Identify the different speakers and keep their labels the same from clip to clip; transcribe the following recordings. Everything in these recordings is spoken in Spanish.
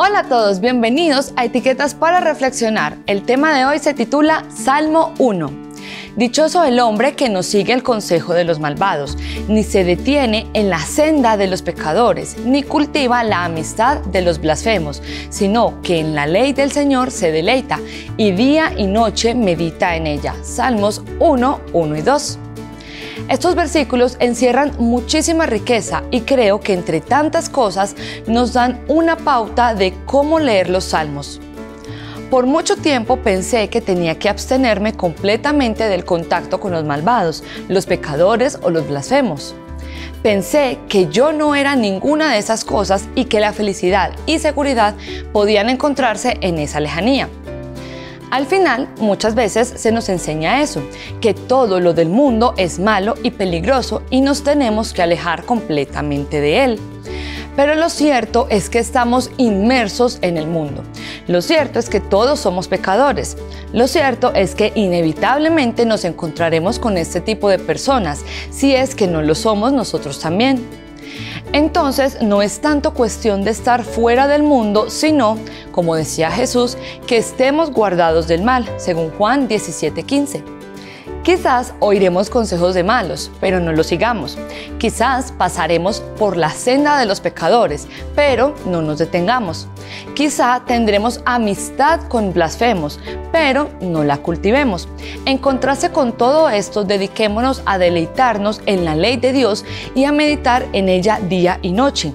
Speaker 1: Hola a todos, bienvenidos a Etiquetas para Reflexionar. El tema de hoy se titula Salmo 1. Dichoso el hombre que no sigue el consejo de los malvados, ni se detiene en la senda de los pecadores, ni cultiva la amistad de los blasfemos, sino que en la ley del Señor se deleita, y día y noche medita en ella. Salmos 1, 1 y 2. Estos versículos encierran muchísima riqueza y creo que entre tantas cosas nos dan una pauta de cómo leer los salmos. Por mucho tiempo pensé que tenía que abstenerme completamente del contacto con los malvados, los pecadores o los blasfemos. Pensé que yo no era ninguna de esas cosas y que la felicidad y seguridad podían encontrarse en esa lejanía. Al final, muchas veces se nos enseña eso, que todo lo del mundo es malo y peligroso y nos tenemos que alejar completamente de él. Pero lo cierto es que estamos inmersos en el mundo. Lo cierto es que todos somos pecadores. Lo cierto es que inevitablemente nos encontraremos con este tipo de personas, si es que no lo somos nosotros también. Entonces, no es tanto cuestión de estar fuera del mundo, sino, como decía Jesús, que estemos guardados del mal, según Juan 17:15. Quizás oiremos consejos de malos, pero no los sigamos. Quizás pasaremos por la senda de los pecadores, pero no nos detengamos. Quizá tendremos amistad con blasfemos, pero no la cultivemos. En contraste con todo esto, dediquémonos a deleitarnos en la ley de Dios y a meditar en ella día y noche.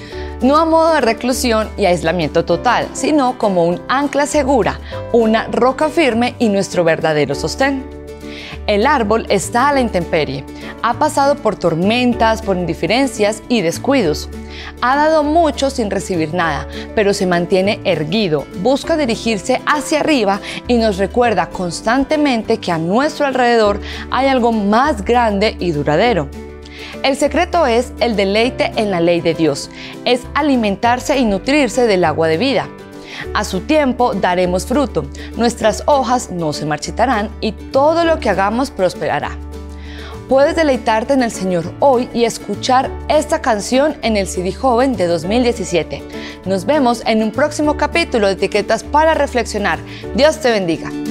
Speaker 1: No a modo de reclusión y aislamiento total, sino como un ancla segura, una roca firme y nuestro verdadero sostén. El árbol está a la intemperie, ha pasado por tormentas, por indiferencias y descuidos. Ha dado mucho sin recibir nada, pero se mantiene erguido, busca dirigirse hacia arriba y nos recuerda constantemente que a nuestro alrededor hay algo más grande y duradero. El secreto es el deleite en la ley de Dios, es alimentarse y nutrirse del agua de vida. A su tiempo daremos fruto, nuestras hojas no se marchitarán y todo lo que hagamos prosperará. Puedes deleitarte en el Señor hoy y escuchar esta canción en el CD Joven de 2017. Nos vemos en un próximo capítulo de Etiquetas para Reflexionar. Dios te bendiga.